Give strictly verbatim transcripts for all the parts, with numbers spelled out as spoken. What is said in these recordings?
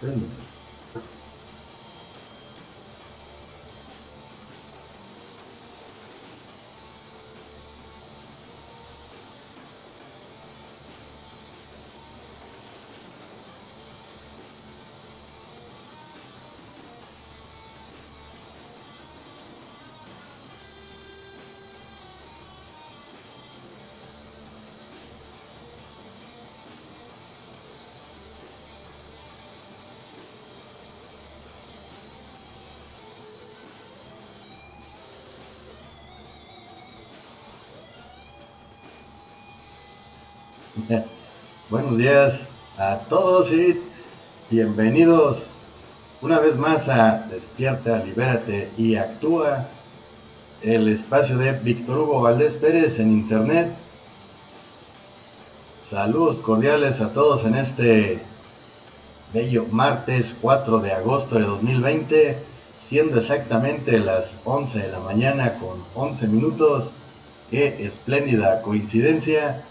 Buenos días a todos y bienvenidos una vez más a Despierta, Libérate y Actúa, el espacio de Víctor Hugo Valdés Pérez en internet. Saludos cordiales a todos en este bello martes cuatro de agosto de dos mil veinte, siendo exactamente las once de la mañana con once minutos. Qué espléndida coincidencia.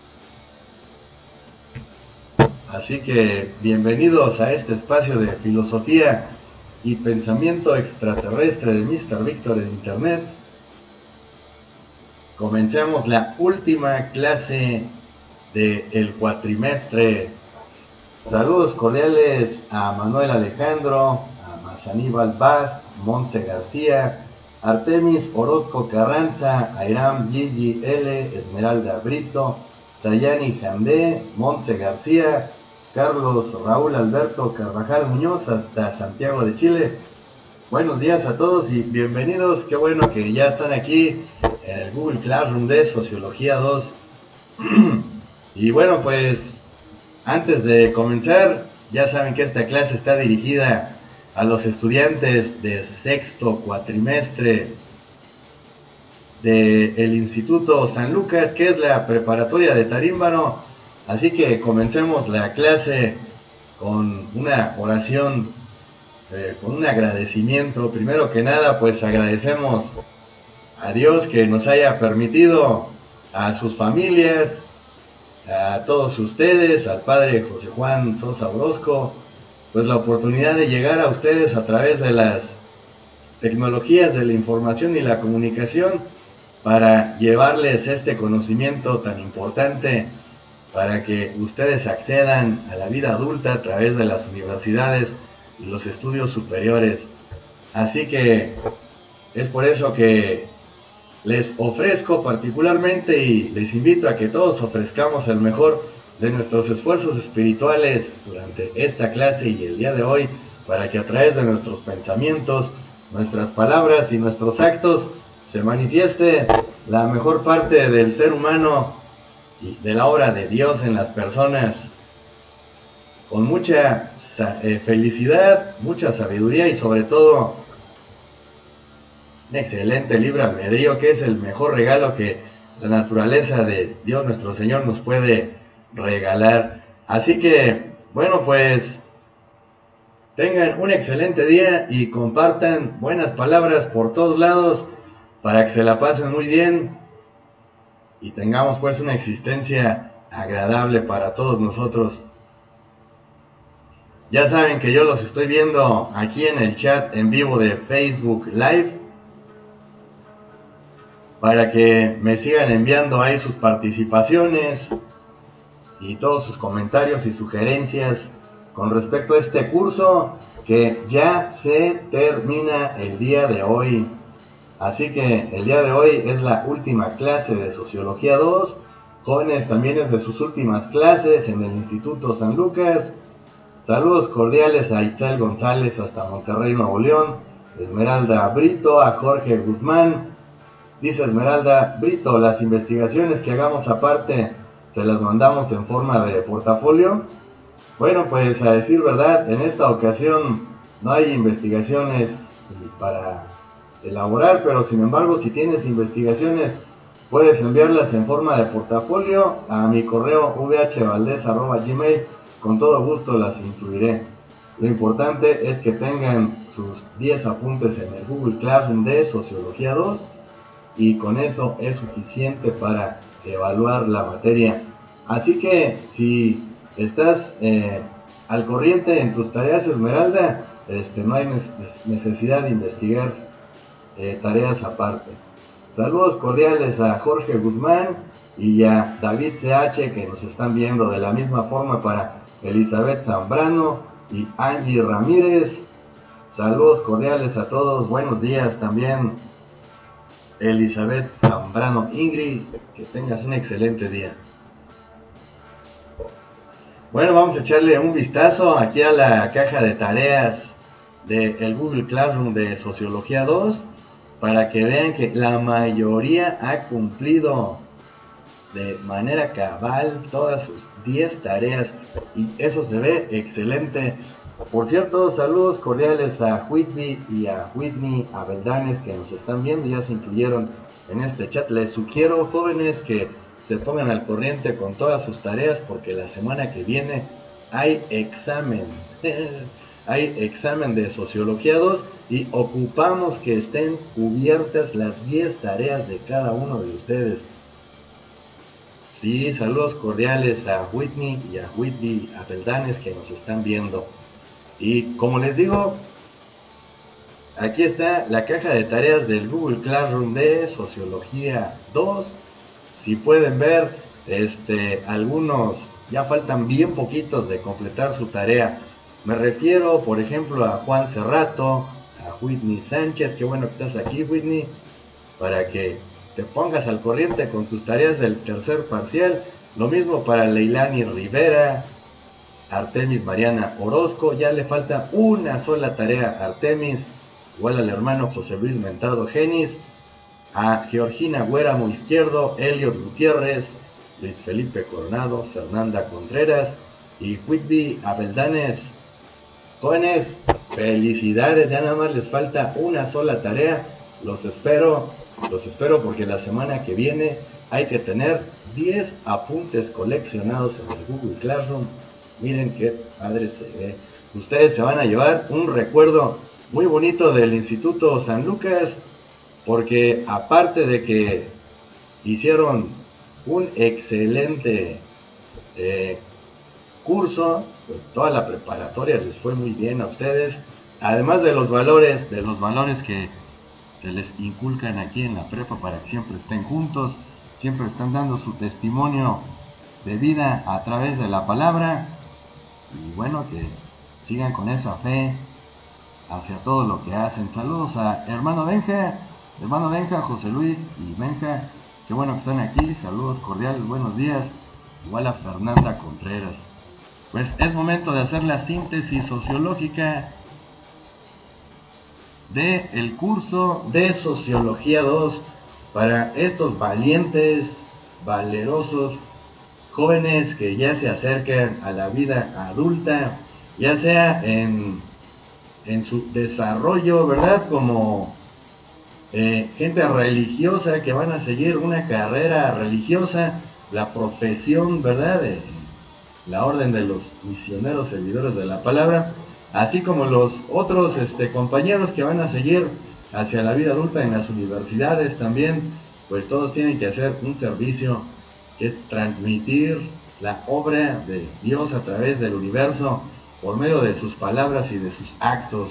Así que bienvenidos a este espacio de filosofía y pensamiento extraterrestre de míster Víctor en internet. Comencemos la última clase del cuatrimestre. Saludos cordiales a Manuel Alejandro, a Mazaníbal Bast, Monse García, Artemis Orozco Carranza, Airam Gigi L, Esmeralda Brito, Sayani Jandé, Monse García, Carlos Raúl Alberto Carvajal Muñoz hasta Santiago de Chile. Buenos días a todos y bienvenidos. Qué bueno que ya están aquí en el Google Classroom de Sociología dos. Y bueno, pues antes de comenzar, ya saben que esta clase está dirigida a los estudiantes de sexto cuatrimestre del Instituto San Lucas, que es la preparatoria de Tarímbano. Así que comencemos la clase con una oración, eh, con un agradecimiento. Primero que nada, pues agradecemos a Dios que nos haya permitido, a sus familias, a todos ustedes, al padre José Juan Sosa Orozco, pues la oportunidad de llegar a ustedes a través de las tecnologías de la información y la comunicación para llevarles este conocimiento tan importante para que ustedes accedan a la vida adulta a través de las universidades y los estudios superiores. Así que es por eso que les ofrezco particularmente y les invito a que todos ofrezcamos el mejor de nuestros esfuerzos espirituales durante esta clase y el día de hoy, para que a través de nuestros pensamientos, nuestras palabras y nuestros actos se manifieste la mejor parte del ser humano y de la obra de Dios en las personas, con mucha eh, felicidad, mucha sabiduría y sobre todo un excelente libre albedrío, que es el mejor regalo que la naturaleza de Dios nuestro Señor nos puede regalar. Así que, bueno, pues tengan un excelente día y compartan buenas palabras por todos lados para que se la pasen muy bien y tengamos pues una existencia agradable para todos nosotros. Ya saben que yo los estoy viendo aquí en el chat en vivo de Facebook Live, para que me sigan enviando ahí sus participaciones y todos sus comentarios y sugerencias con respecto a este curso que ya se termina el día de hoy. Así que el día de hoy es la última clase de Sociología dos. Jóvenes, también es de sus últimas clases en el Instituto San Lucas. Saludos cordiales a Itzel González hasta Monterrey, Nuevo León. Esmeralda Brito, a Jorge Guzmán. Dice Esmeralda Brito, las investigaciones que hagamos aparte, ¿se las mandamos en forma de portafolio? Bueno, pues a decir verdad, en esta ocasión no hay investigaciones para elaborar, pero sin embargo, si tienes investigaciones, puedes enviarlas en forma de portafolio a mi correo v h valdez arroba gmail. Con todo gusto las incluiré. Lo importante es que tengan sus diez apuntes en el Google Classroom de Sociología dos y con eso es suficiente para evaluar la materia. Así que si estás eh, al corriente en tus tareas, Esmeralda. Este, no hay necesidad de investigar eh, tareas aparte. Saludos cordiales a Jorge Guzmán y a David C H, que nos están viendo. De la misma forma para Elizabeth Zambrano y Angie Ramírez. Saludos cordiales a todos, buenos días también Elizabeth Zambrano. Ingrid, que tengas un excelente día. Bueno, vamos a echarle un vistazo aquí a la caja de tareas del Google Classroom de Sociología dos, para que vean que la mayoría ha cumplido de manera cabal todas sus diez tareas, y eso se ve excelente. Por cierto, saludos cordiales a Whitney y a Whitney Abeldanes, que nos están viendo, ya se incluyeron en este chat. Les sugiero, jóvenes, que se pongan al corriente con todas sus tareas, porque la semana que viene hay examen. Hay examen de Sociología dos y ocupamos que estén cubiertas las diez tareas de cada uno de ustedes. Sí, saludos cordiales a Whitney y a Whitney Abeldanes, que nos están viendo. Y como les digo, aquí está la caja de tareas del Google Classroom de Sociología dos. Si pueden ver, este, algunos ya faltan bien poquitos de completar su tarea. Me refiero, por ejemplo, a Juan Cerrato, a Whitney Sánchez. Qué bueno que estás aquí, Whitney, para que te pongas al corriente con tus tareas del tercer parcial. Lo mismo para Leilani Rivera, Artemis Mariana Orozco. Ya le falta una sola tarea a Artemis, igual al hermano José Luis Mentado Genis, a Georgina Güéramo Izquierdo, Eliot Gutiérrez, Luis Felipe Coronado, Fernanda Contreras y Whitney Abeldanes. Jóvenes, felicidades, ya nada más les falta una sola tarea. Los espero, los espero porque la semana que viene hay que tener diez apuntes coleccionados en el Google Classroom. Miren qué padre se ve. Ustedes se van a llevar un recuerdo muy bonito del Instituto San Lucas, porque aparte de que hicieron un excelente eh, curso, pues toda la preparatoria les fue muy bien a ustedes, además de los valores, de los valores que se les inculcan aquí en la prepa para que siempre estén juntos, siempre están dando su testimonio de vida a través de la palabra, y bueno, que sigan con esa fe hacia todo lo que hacen. Saludos a hermano Benja, hermano Benja, José Luis y Benja, qué bueno que están aquí, saludos cordiales, buenos días, igual a Fernanda Contreras. Pues es momento de hacer la síntesis sociológica de el curso de Sociología dos para estos valientes, valerosos jóvenes que ya se acercan a la vida adulta, ya sea en, en su desarrollo, ¿verdad? Como eh, gente religiosa que van a seguir una carrera religiosa, la profesión, ¿verdad? De la orden de los misioneros servidores de la palabra, así como los otros este, compañeros que van a seguir hacia la vida adulta en las universidades también, pues todos tienen que hacer un servicio que es transmitir la obra de Dios a través del universo por medio de sus palabras y de sus actos.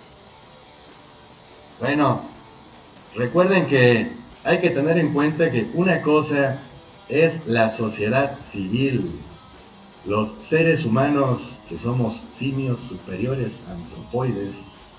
Bueno, recuerden que hay que tener en cuenta que una cosa es la sociedad civil, los seres humanos que somos simios superiores antropoides,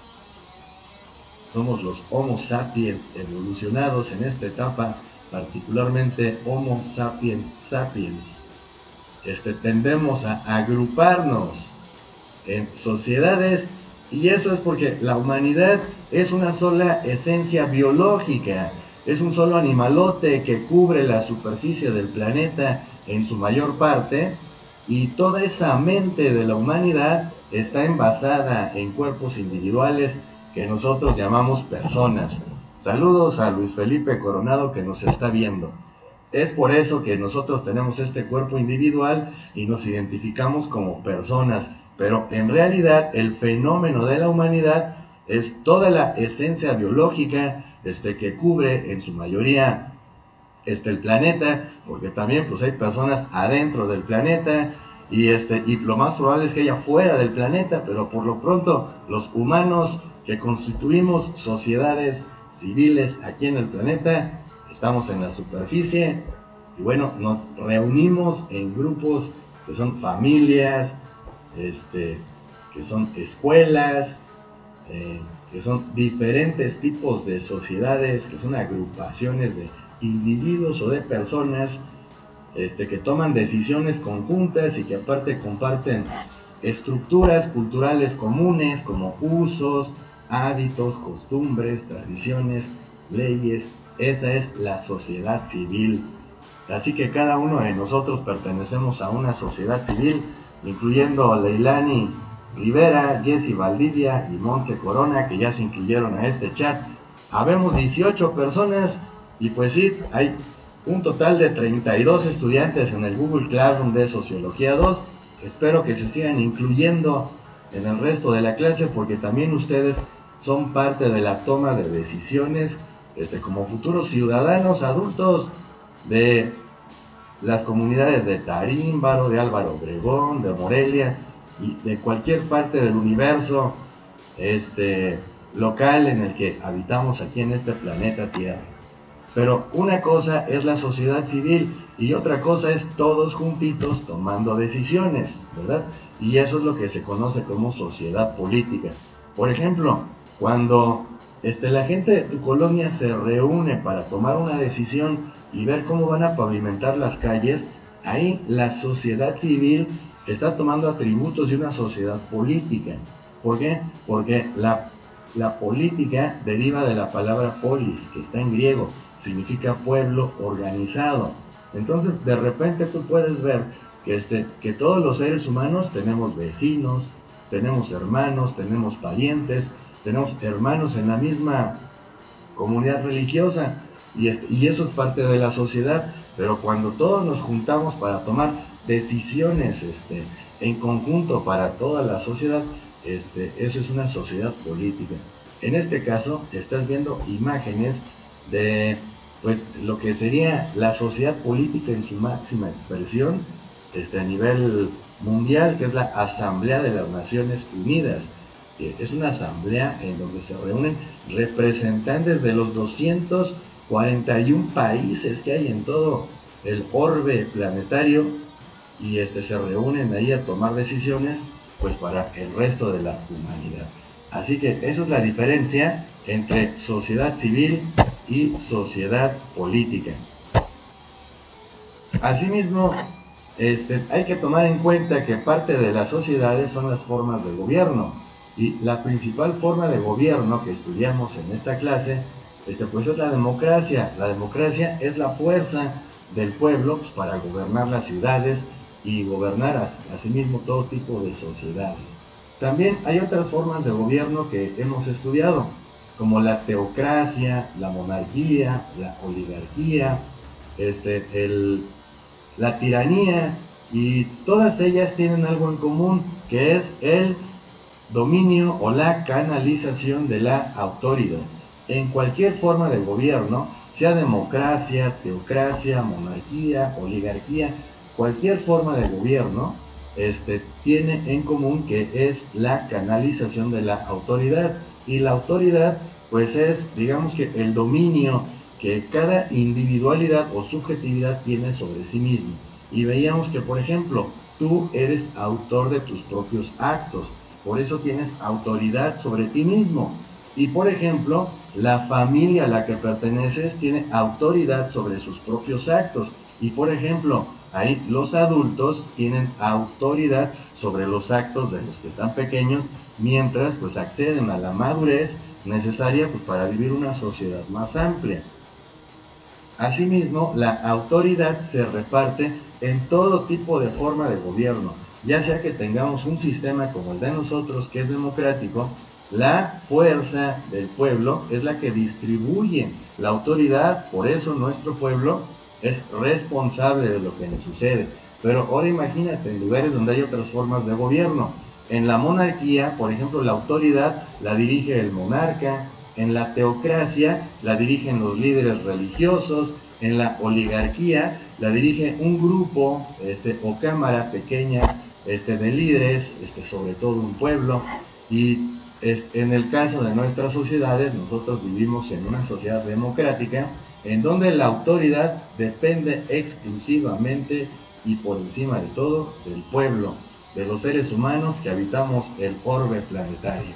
somos los Homo sapiens evolucionados en esta etapa, particularmente Homo sapiens sapiens. Este, tendemos a agruparnos en sociedades, y eso es porque la humanidad es una sola esencia biológica, es un solo animalote que cubre la superficie del planeta en su mayor parte, y toda esa mente de la humanidad está envasada en cuerpos individuales que nosotros llamamos personas. Saludos a Luis Felipe Coronado, que nos está viendo. Es por eso que nosotros tenemos este cuerpo individual y nos identificamos como personas, pero en realidad el fenómeno de la humanidad es toda la esencia biológica este, que cubre en su mayoría este, el planeta, porque también pues hay personas adentro del planeta, y, este, y lo más probable es que haya fuera del planeta, pero por lo pronto los humanos que constituimos sociedades civiles aquí en el planeta, estamos en la superficie y bueno, nos reunimos en grupos que son familias, este, que son escuelas, eh, que son diferentes tipos de sociedades, que son agrupaciones de individuos o de personas este, que toman decisiones conjuntas y que aparte comparten estructuras culturales comunes como usos, hábitos, costumbres, tradiciones, leyes. Esa es la sociedad civil. Así que cada uno de nosotros pertenecemos a una sociedad civil, incluyendo a Leilani Rivera, Jessy Valdivia y Montse Corona, que ya se incluyeron a este chat. Habemos dieciocho personas y pues sí, hay un total de treinta y dos estudiantes en el Google Classroom de Sociología dos. Espero que se sigan incluyendo en el resto de la clase porque también ustedes son parte de la toma de decisiones este, como futuros ciudadanos adultos de las comunidades de Tarímbaro, de Álvaro Obregón, de Morelia y de cualquier parte del universo este, local en el que habitamos aquí en este planeta Tierra. Pero una cosa es la sociedad civil y otra cosa es todos juntitos tomando decisiones, ¿verdad? Y eso es lo que se conoce como sociedad política. Por ejemplo, cuando este, la gente de tu colonia se reúne para tomar una decisión y ver cómo van a pavimentar las calles, ahí la sociedad civil está tomando atributos de una sociedad política. ¿Por qué? Porque la, la política deriva de la palabra polis, que está en griego, significa pueblo organizado. Entonces, de repente tú puedes ver que, este, que todos los seres humanos tenemos vecinos, tenemos hermanos, tenemos parientes, tenemos hermanos en la misma comunidad religiosa, y, este, y eso es parte de la sociedad. Pero cuando todos nos juntamos para tomar decisiones este, en conjunto para toda la sociedad, este, eso es una sociedad política. En este caso, estás viendo imágenes de pues, lo que sería la sociedad política en su máxima expresión este, a nivel mundial, que es la Asamblea de las Naciones Unidas. Es una asamblea en donde se reúnen representantes de los doscientos cuarenta y un países que hay en todo el orbe planetario y este, se reúnen ahí a tomar decisiones pues para el resto de la humanidad. Así que esa es la diferencia entre sociedad civil y sociedad política. Asimismo, este, hay que tomar en cuenta que parte de las sociedades son las formas de gobierno, y la principal forma de gobierno que estudiamos en esta clase este, pues es la democracia. La democracia es la fuerza del pueblo pues, para gobernar las ciudades y gobernar asimismo todo tipo de sociedades. También hay otras formas de gobierno que hemos estudiado, como la teocracia, la monarquía, la oligarquía, este, el, la tiranía, y todas ellas tienen algo en común, que es el dominio o la canalización de la autoridad. En cualquier forma de gobierno, sea democracia, teocracia, monarquía, oligarquía, cualquier forma de gobierno este, tiene en común que es la canalización de la autoridad. Y la autoridad pues es, digamos que el dominio que cada individualidad o subjetividad tiene sobre sí mismo. Y veíamos que, por ejemplo, tú eres autor de tus propios actos, por eso tienes autoridad sobre ti mismo. Y por ejemplo, la familia a la que perteneces tiene autoridad sobre sus propios actos. Y por ejemplo, ahí los adultos tienen autoridad sobre los actos de los que están pequeños, mientras pues acceden a la madurez necesaria pues, para vivir una sociedad más amplia. Asimismo, la autoridad se reparte en todo tipo de forma de gobierno, ya sea que tengamos un sistema como el de nosotros, que es democrático. La fuerza del pueblo es la que distribuye la autoridad, por eso nuestro pueblo es responsable de lo que nos sucede. Pero ahora imagínate en lugares donde hay otras formas de gobierno. En la monarquía, por ejemplo, la autoridad la dirige el monarca, En la teocracia la dirigen los líderes religiosos, en la oligarquía la dirige un grupo este, o cámara pequeña este, de líderes, este, sobre todo un pueblo, y este, en el caso de nuestras sociedades, nosotros vivimos en una sociedad democrática en donde la autoridad depende exclusivamente y por encima de todo del pueblo, de los seres humanos que habitamos el orbe planetario.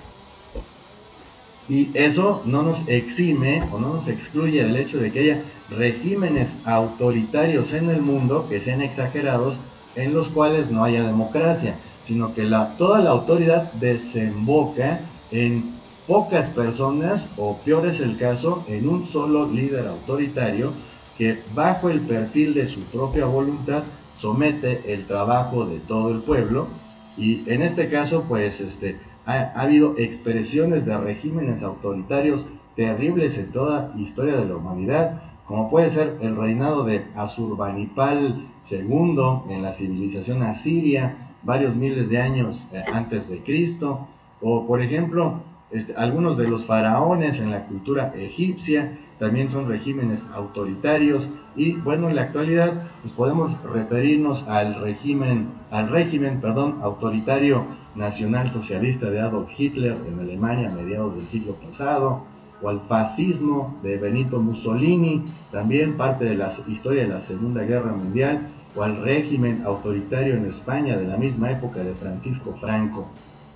Y eso no nos exime o no nos excluye del hecho de que haya regímenes autoritarios en el mundo que sean exagerados, en los cuales no haya democracia, sino que la, toda la autoridad desemboca en pocas personas, o peor es el caso, en un solo líder autoritario que bajo el perfil de su propia voluntad somete el trabajo de todo el pueblo. Y en este caso pues este ha, ha habido expresiones de regímenes autoritarios terribles en toda la historia de la humanidad, como puede ser el reinado de Asurbanipal segundo en la civilización asiria, varios miles de años eh, antes de Cristo, o por ejemplo este, algunos de los faraones en la cultura egipcia también son regímenes autoritarios. Y bueno, en la actualidad pues podemos referirnos al régimen, al régimen perdón, autoritario nacional socialista de Adolf Hitler en Alemania a mediados del siglo pasado, o al fascismo de Benito Mussolini, también parte de la historia de la Segunda Guerra Mundial, o al régimen autoritario en España de la misma época de Francisco Franco.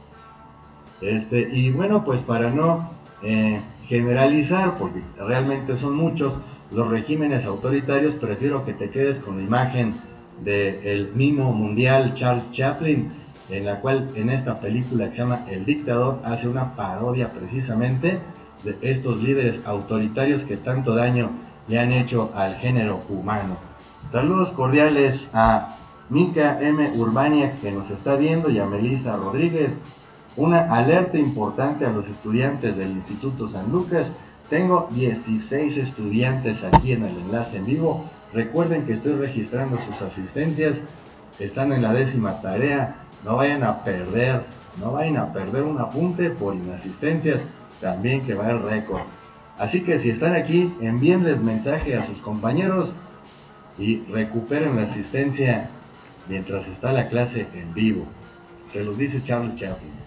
Este, y bueno, pues para no eh, generalizar, porque realmente son muchos los regímenes autoritarios, prefiero que te quedes con la imagen del mimo mundial Charles Chaplin, en la cual en esta película que se llama El Dictador hace una parodia precisamente de estos líderes autoritarios que tanto daño le han hecho al género humano. Saludos cordiales a Mica M. Urbaniak, que nos está viendo, y a Melissa Rodríguez. Una alerta importante a los estudiantes del Instituto San Lucas. Tengo dieciséis estudiantes aquí en el enlace en vivo. Recuerden que estoy registrando sus asistencias. Están en la décima tarea. No vayan a perder, no vayan a perder un apunte por inasistencias, también que va el récord. Así que si están aquí, envíenles mensaje a sus compañeros y recuperen la asistencia mientras está la clase en vivo. Se los dice Charles Chaplin.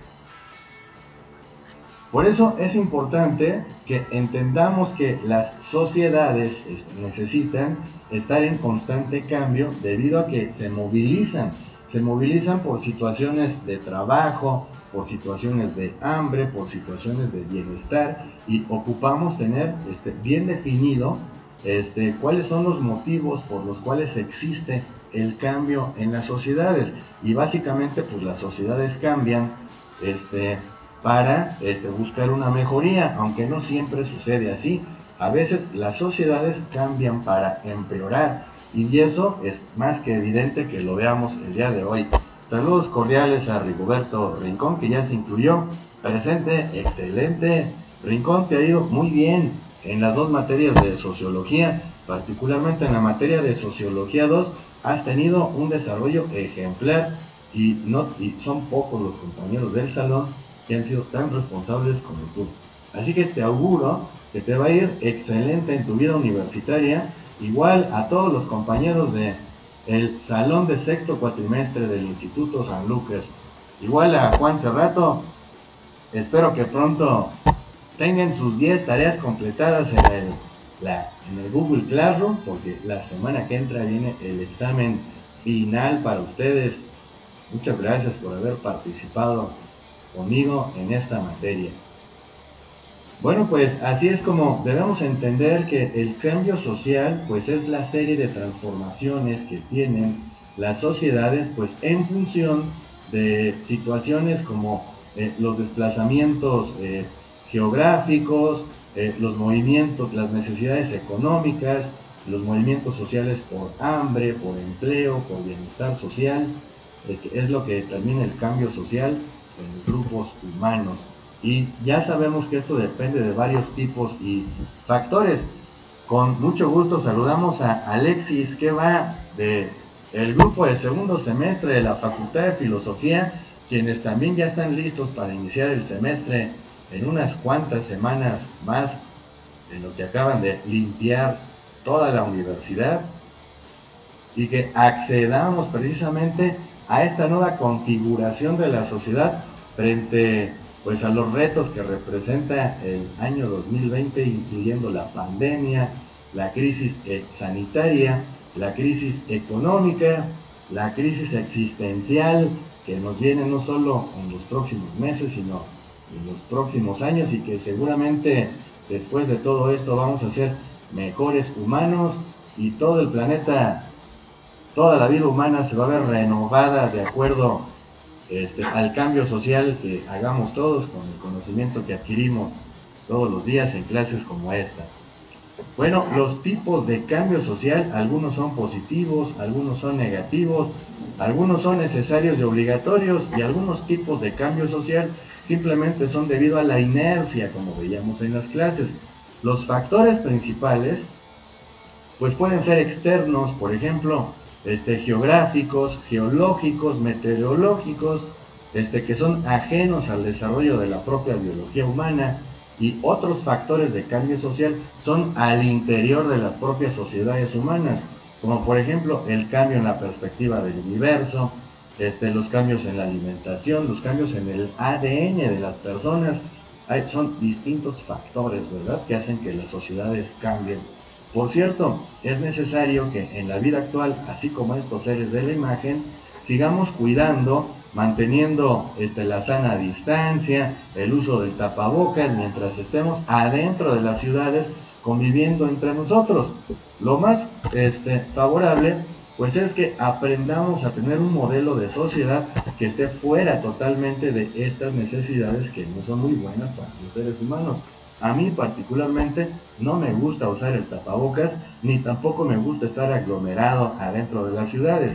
Por eso es importante que entendamos que las sociedades necesitan estar en constante cambio debido a que se movilizan. Se movilizan por situaciones de trabajo, por situaciones de hambre, por situaciones de bienestar, y ocupamos tener este, bien definido este, cuáles son los motivos por los cuales existe el cambio en las sociedades. Y básicamente pues las sociedades cambian este, para este, buscar una mejoría, aunque no siempre sucede así. A veces las sociedades cambian para empeorar, y eso es más que evidente que lo veamos el día de hoy. Saludos cordiales a Rigoberto Rincón, que ya se incluyó. Presente, excelente. Rincón, te ha ido muy bien en las dos materias de sociología, particularmente en la materia de sociología dos, has tenido un desarrollo ejemplar, y, no, y son pocos los compañeros del salón que han sido tan responsables como tú. Así que te auguro que te va a ir excelente en tu vida universitaria. Igual a todos los compañeros de el salón de sexto cuatrimestre del Instituto San Lucas. Igual a Juan Cerrato, espero que pronto tengan sus diez tareas completadas en el, la, en el Google Classroom, porque la semana que entra viene el examen final para ustedes. Muchas gracias por haber participado conmigo en esta materia. Bueno, pues así es como debemos entender que el cambio social pues es la serie de transformaciones que tienen las sociedades pues en función de situaciones como eh, los desplazamientos eh, geográficos, eh, los movimientos, las necesidades económicas, los movimientos sociales por hambre, por empleo, por bienestar social. Este, es lo que determina el cambio social en los grupos humanos. Y ya sabemos que esto depende de varios tipos y factores. Con mucho gusto saludamos a Alexis, que va de el grupo de segundo semestre de la Facultad de Filosofía, quienes también ya están listos para iniciar el semestre en unas cuantas semanas más, en lo que acaban de limpiar toda la universidad, y que accedamos precisamente a esta nueva configuración de la sociedad frente pues a los retos que representa el año dos mil veinte, incluyendo la pandemia, la crisis sanitaria, la crisis económica, la crisis existencial que nos viene no solo en los próximos meses, sino en los próximos años, y que seguramente después de todo esto vamos a ser mejores humanos, y todo el planeta, toda la vida humana se va a ver renovada de acuerdo este, al cambio social que hagamos todos con el conocimiento que adquirimos todos los días en clases como esta. Bueno, los tipos de cambio social, algunos son positivos, algunos son negativos, algunos son necesarios y obligatorios, y algunos tipos de cambio social simplemente son debido a la inercia, como veíamos en las clases. Los factores principales pues pueden ser externos, por ejemplo, este, geográficos, geológicos, meteorológicos, este, que son ajenos al desarrollo de la propia biología humana, y otros factores de cambio social son al interior de las propias sociedades humanas, como por ejemplo el cambio en la perspectiva del universo, este, los cambios en la alimentación, los cambios en el A D N de las personas. Hay, son distintos factores, ¿verdad?, que hacen que las sociedades cambien. Por cierto, es necesario que en la vida actual, así como estos seres de la imagen, sigamos cuidando, manteniendo este, la sana distancia, el uso del tapabocas, mientras estemos adentro de las ciudades conviviendo entre nosotros. Lo más este, favorable pues es que aprendamos a tener un modelo de sociedad que esté fuera totalmente de estas necesidades que no son muy buenas para los seres humanos. A mí particularmente no me gusta usar el tapabocas, ni tampoco me gusta estar aglomerado adentro de las ciudades.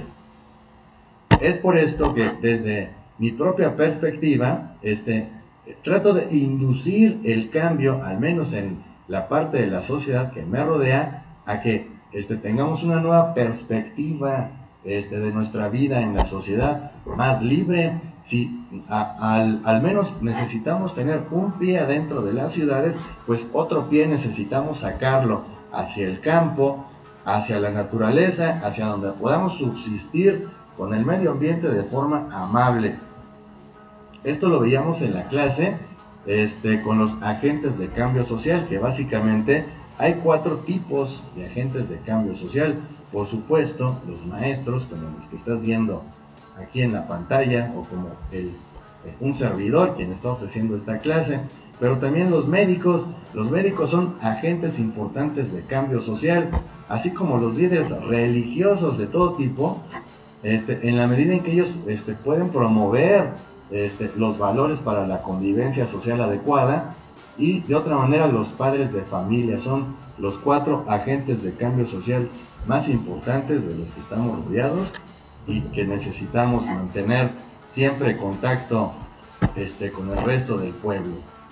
Es por esto que desde mi propia perspectiva, este, trato de inducir el cambio, al menos en la parte de la sociedad que me rodea, a que este, tengamos una nueva perspectiva este, de nuestra vida en la sociedad, más libre. Si a, al, al menos necesitamos tener un pie adentro de las ciudades, pues otro pie necesitamos sacarlo hacia el campo, hacia la naturaleza, hacia donde podamos subsistir con el medio ambiente de forma amable. Esto lo veíamos en la clase este, con los agentes de cambio social, que básicamente hay cuatro tipos de agentes de cambio social. Por supuesto, los maestros, como los que estás viendo aquí en la pantalla, o como el, un servidor quien está ofreciendo esta clase, pero también los médicos. Los médicos son agentes importantes de cambio social, así como los líderes religiosos de todo tipo, este, en la medida en que ellos este, pueden promover este, los valores para la convivencia social adecuada. Y de otra manera, los padres de familia son los cuatro agentes de cambio social más importantes de los que estamos rodeados y que necesitamos mantener siempre contacto este, con el resto del pueblo.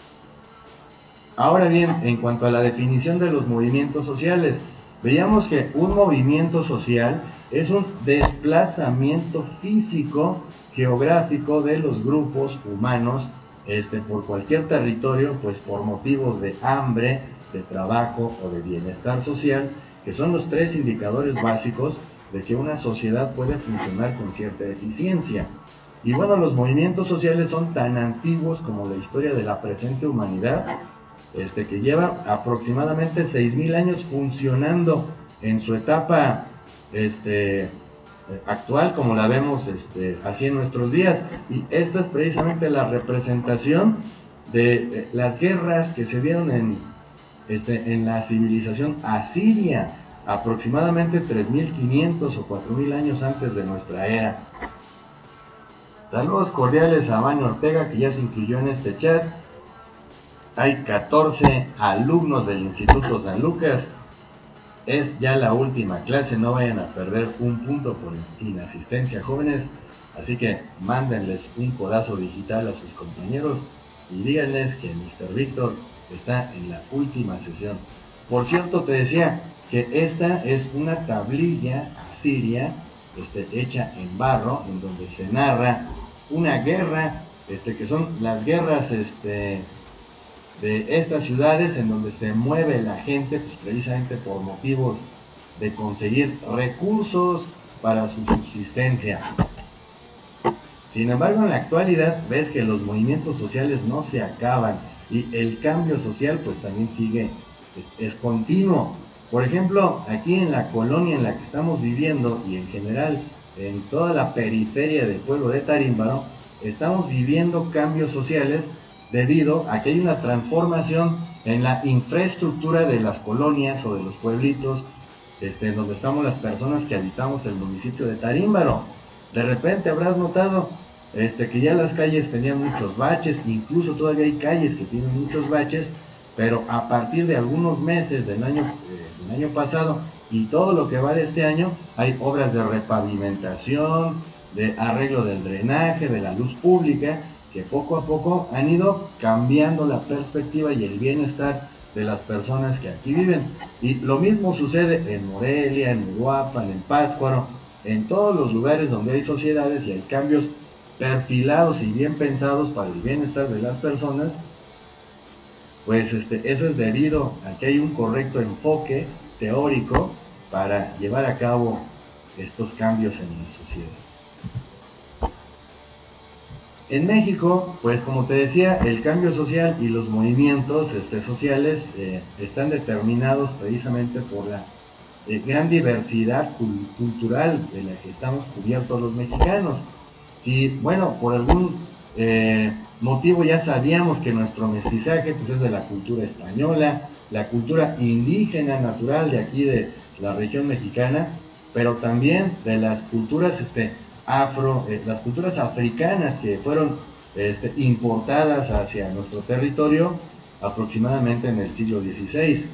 Ahora bien, en cuanto a la definición de los movimientos sociales, veíamos que un movimiento social es un desplazamiento físico, geográfico de los grupos humanos este, por cualquier territorio, pues por motivos de hambre, de trabajo o de bienestar social, que son los tres indicadores básicos de que una sociedad puede funcionar con cierta eficiencia. Y bueno, los movimientos sociales son tan antiguos como la historia de la presente humanidad, este, que lleva aproximadamente seis mil años funcionando en su etapa este, actual, como la vemos este, así en nuestros días. Y esta es precisamente la representación de eh, las guerras que se dieron en, este, en la civilización asiria, aproximadamente tres mil quinientos o cuatro mil años antes de nuestra era. Saludos cordiales a Vania Ortega, que ya se incluyó en este chat. Hay catorce alumnos del Instituto San Lucas. Es ya la última clase, no vayan a perder un punto por inasistencia, jóvenes. Así que mándenles un codazo digital a sus compañeros y díganles que mister Víctor está en la última sesión. Por cierto, te decía que esta es una tablilla asiria este, hecha en barro, en donde se narra una guerra, este, que son las guerras este, de estas ciudades en donde se mueve la gente, pues precisamente por motivos de conseguir recursos para su subsistencia. Sin embargo, en la actualidad ves que los movimientos sociales no se acaban y el cambio social pues también sigue, es, es continuo. Por ejemplo, aquí en la colonia en la que estamos viviendo y en general en toda la periferia del pueblo de Tarímbaro, estamos viviendo cambios sociales debido a que hay una transformación en la infraestructura de las colonias o de los pueblitos este, en donde estamos las personas que habitamos el municipio de Tarímbaro. De repente habrás notado este, que ya las calles tenían muchos baches, incluso todavía hay calles que tienen muchos baches, pero a partir de algunos meses del año, eh, del año pasado y todo lo que va de este año, hay obras de repavimentación, de arreglo del drenaje, de la luz pública, que poco a poco han ido cambiando la perspectiva y el bienestar de las personas que aquí viven. Y lo mismo sucede en Morelia, en Uruapan, en Pátzcuaro, en todos los lugares donde hay sociedades y hay cambios perfilados y bien pensados para el bienestar de las personas. Pues este, eso es debido a que hay un correcto enfoque teórico para llevar a cabo estos cambios en la sociedad. En México, pues como te decía, el cambio social y los movimientos este, sociales eh, están determinados precisamente por la eh, gran diversidad cultural de la que estamos cubiertos los mexicanos. Si, bueno, por algún eh, motivo ya sabíamos que nuestro mestizaje pues, es de la cultura española, la cultura indígena natural de aquí de la región mexicana, pero también de las culturas este, afro, eh, las culturas africanas que fueron este, importadas hacia nuestro territorio aproximadamente en el siglo dieciséis.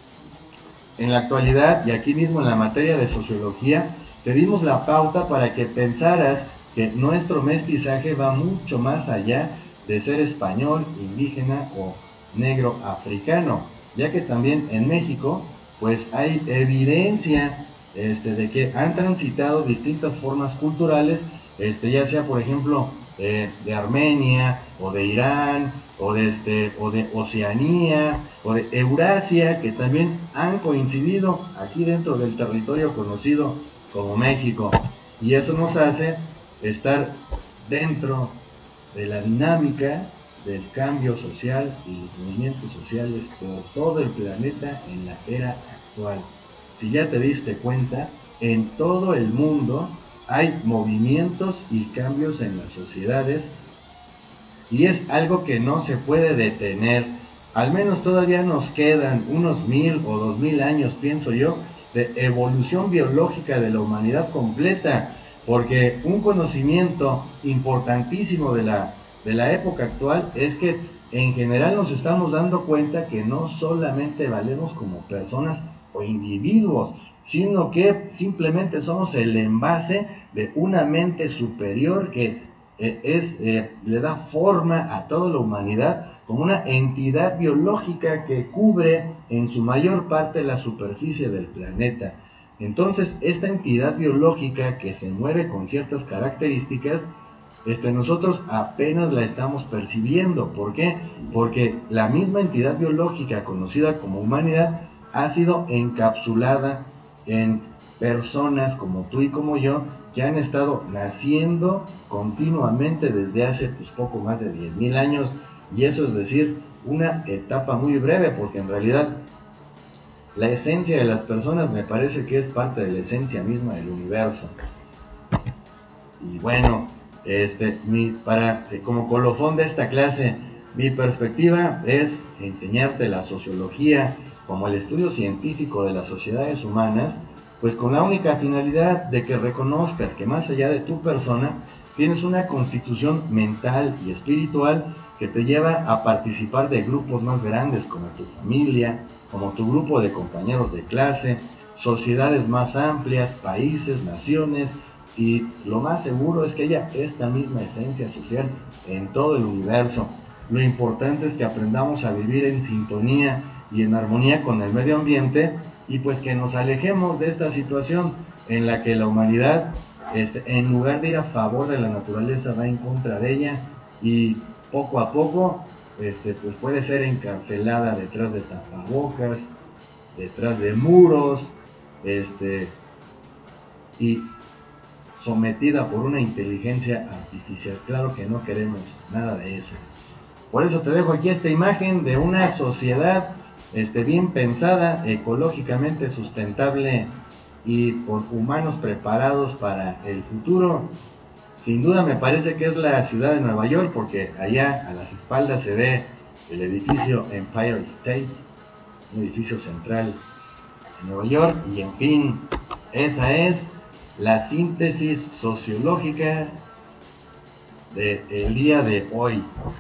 En la actualidad, y aquí mismo en la materia de sociología, te dimos la pauta para que pensaras que nuestro mestizaje va mucho más allá de ser español, indígena o negro africano, ya que también en México pues hay evidencia este, de que han transitado distintas formas culturales, este, ya sea por ejemplo eh, de Armenia o de Irán o de, este, o de Oceanía o de Eurasia, que también han coincidido aquí dentro del territorio conocido como México, y eso nos hace estar dentro de la dinámica del cambio social y los movimientos sociales por todo el planeta en la era actual. Si ya te diste cuenta, en todo el mundo hay movimientos y cambios en las sociedades y es algo que no se puede detener. Al menos todavía nos quedan unos mil o dos mil años, pienso yo, de evolución biológica de la humanidad completa, porque un conocimiento importantísimo de la, de la época actual es que en general nos estamos dando cuenta que no solamente valemos como personas o individuos, sino que simplemente somos el envase de una mente superior que eh, es, eh, le da forma a toda la humanidad como una entidad biológica que cubre en su mayor parte la superficie del planeta. Entonces, esta entidad biológica que se mueve con ciertas características, este, nosotros apenas la estamos percibiendo. ¿Por qué? Porque la misma entidad biológica conocida como humanidad ha sido encapsulada en personas como tú y como yo, que han estado naciendo continuamente desde hace pues, poco más de diez mil años, y eso es decir, una etapa muy breve, porque en realidad la esencia de las personas me parece que es parte de la esencia misma del universo. Y bueno, este, mi, para, como colofón de esta clase, mi perspectiva es enseñarte la sociología como el estudio científico de las sociedades humanas, pues con la única finalidad de que reconozcas que más allá de tu persona, tienes una constitución mental y espiritual que te lleva a participar de grupos más grandes como tu familia, como tu grupo de compañeros de clase, sociedades más amplias, países, naciones, y lo más seguro es que haya esta misma esencia social en todo el universo. Lo importante es que aprendamos a vivir en sintonía y en armonía con el medio ambiente, y pues que nos alejemos de esta situación en la que la humanidad, este, en lugar de ir a favor de la naturaleza, va en contra de ella, y poco a poco este, pues puede ser encarcelada detrás de tapabocas, detrás de muros, este, y sometida por una inteligencia artificial. Claro que no queremos nada de eso. Por eso te dejo aquí esta imagen de una sociedad este, bien pensada, ecológicamente sustentable y por humanos preparados para el futuro. Sin duda me parece que es la ciudad de Nueva York, porque allá a las espaldas se ve el edificio Empire State, un edificio central en Nueva York. Y en fin, esa es la síntesis sociológica del día de hoy.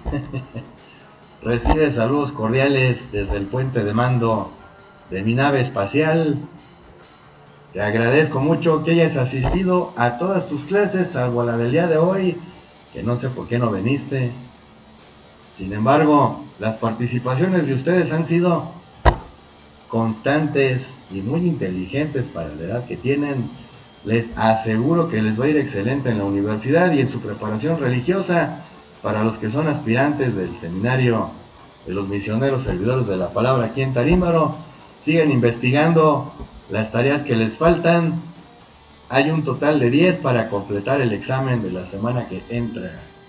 Recibe saludos cordiales desde el puente de mando de mi nave espacial. Te agradezco mucho que hayas asistido a todas tus clases, salvo a la del día de hoy, que no sé por qué no viniste. Sin embargo, las participaciones de ustedes han sido constantes y muy inteligentes para la edad que tienen. Les aseguro que les va a ir excelente en la universidad y en su preparación religiosa. Para los que son aspirantes del seminario de los misioneros servidores de la palabra aquí en Tarímbaro, sigan investigando las tareas que les faltan. Hay un total de diez para completar el examen de la semana que entra.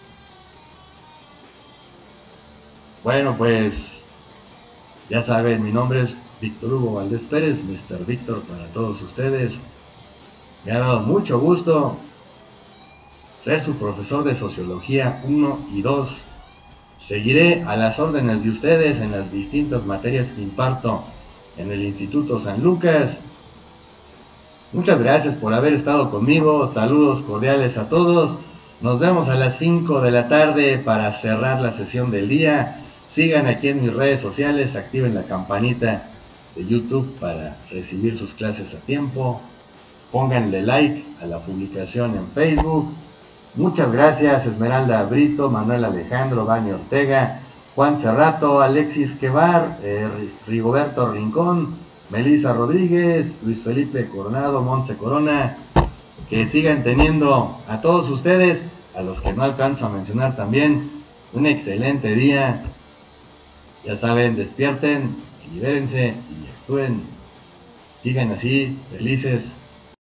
Bueno, pues ya saben, mi nombre es Víctor Hugo Valdés Pérez, mister Víctor para todos ustedes. Me ha dado mucho gusto ser su profesor de Sociología uno y dos. Seguiré a las órdenes de ustedes en las distintas materias que imparto en el Instituto San Lucas. Muchas gracias por haber estado conmigo. Saludos cordiales a todos. Nos vemos a las cinco de la tarde para cerrar la sesión del día. Sigan aquí en mis redes sociales, activen la campanita de YouTube para recibir sus clases a tiempo. Pónganle like a la publicación en Facebook. Muchas gracias Esmeralda Brito, Manuel Alejandro, Vani Ortega, Juan Cerrato, Alexis Quevar, eh, Rigoberto Rincón, Melissa Rodríguez, Luis Felipe Coronado, Monse Corona. Que sigan teniendo a todos ustedes, a los que no alcanzo a mencionar también, un excelente día. Ya saben, despierten, libérense y actúen. Sigan así, felices.